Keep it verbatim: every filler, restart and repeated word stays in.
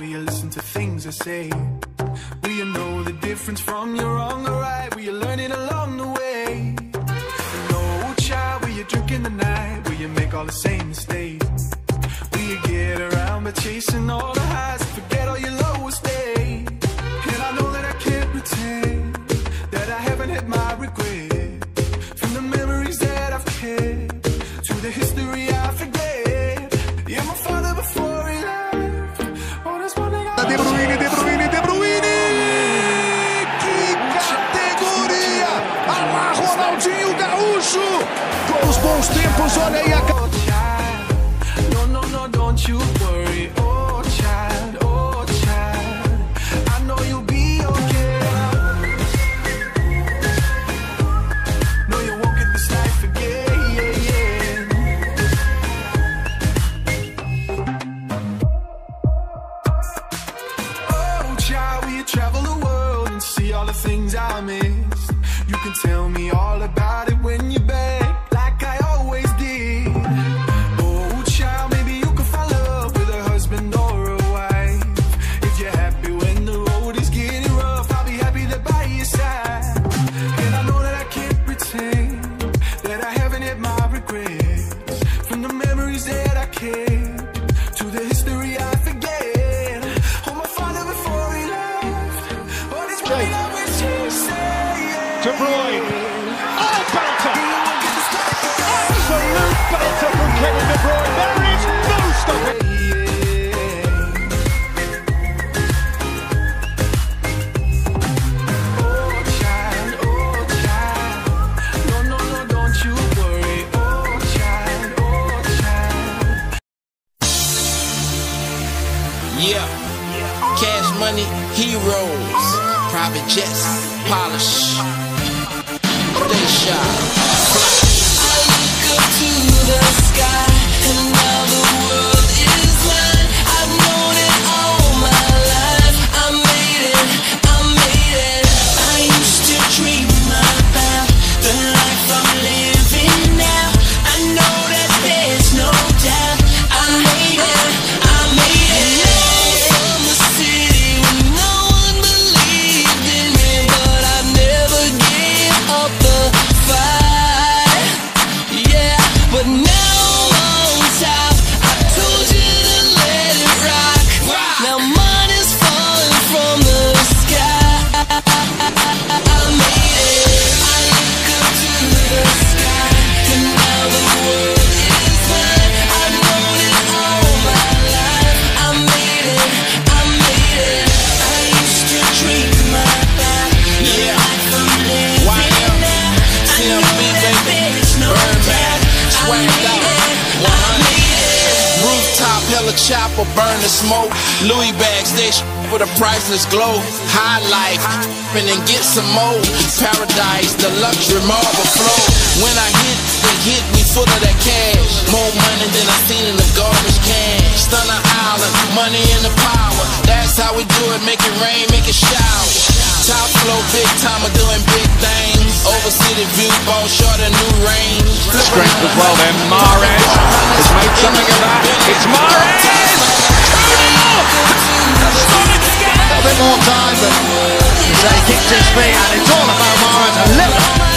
you listen to things I say? Will you know the difference from your wrong or right? Will you learn it along the way? No child, will you drink in the night? Will you make all the same mistakes? Will you get around by chasing all the highs and forget all your lowest days? And I know that I can't pretend that I haven't had my regret. From the memories that I've kept to the history I forget. Yeah, my father before he left. Oh, there's one thing I De Bruyne, De Bruyne, De Bruyne! Que categoria! Ah lá, Ronaldinho Gaúcho! Com os bons tempos, olha aí a... No, no, no, don't you worry. Oh, child, oh, child. I know you'll be okay. No, you won't get this life again, yeah, yeah. Oh, child, will you travel the world and see all the things I missed? You can tell me all about it when you're back, like I always did. Oh, child, maybe you can fall in love with a husband or a wife. If you're happy when the road is getting rough, I'll be happy there by your side. And I know that I can't pretend that I haven't had my regrets. From the memories that I kept to the history I forget. Oh, my father before he left. Oh, this one I wish he said. De Bruyne! Oh, belter! Absolute belter from Kevin De Bruyne. There is no stopping. Oh, child, oh, child. No, no, no, don't you worry. Oh, child, oh, child. Yeah, cash money, heroes, private jets, polish, they shot. I look up to the sky, and now the world is mine. I've known it all my life. I made it, I made it. I used to dream about the life I'm living now. I know that there's no doubt. I made it, I made it. From the city when no one believed in me, but I never gave up the fight. Yeah, but now I'm on top. I told you to let it rock. Now money's falling from the sky. I made it. I look up to the sky, and now the world is mine. I've known it all my life. I made it, I made it. I used to dream about the life I'm living now. I know that there's no doubt. I made it, I made it. Rooftop, hella chopper, burn the smoke. Louis bags, they sh with a priceless glow. High life, and then get some more. Paradise, the luxury marble flow. When I hit, they hit me full of that cash. More money than I seen in the garbage can. Stunner Island, money and the power. That's how we do it, make it rain, make it shower. Top flow, big timer, doing big things. Over city view, ball short a new range. Strength as well then, Mahrez has made something of that. It's Mahrez! A little bit more time, but he kicked his feet, and it's all about Mahrez. A little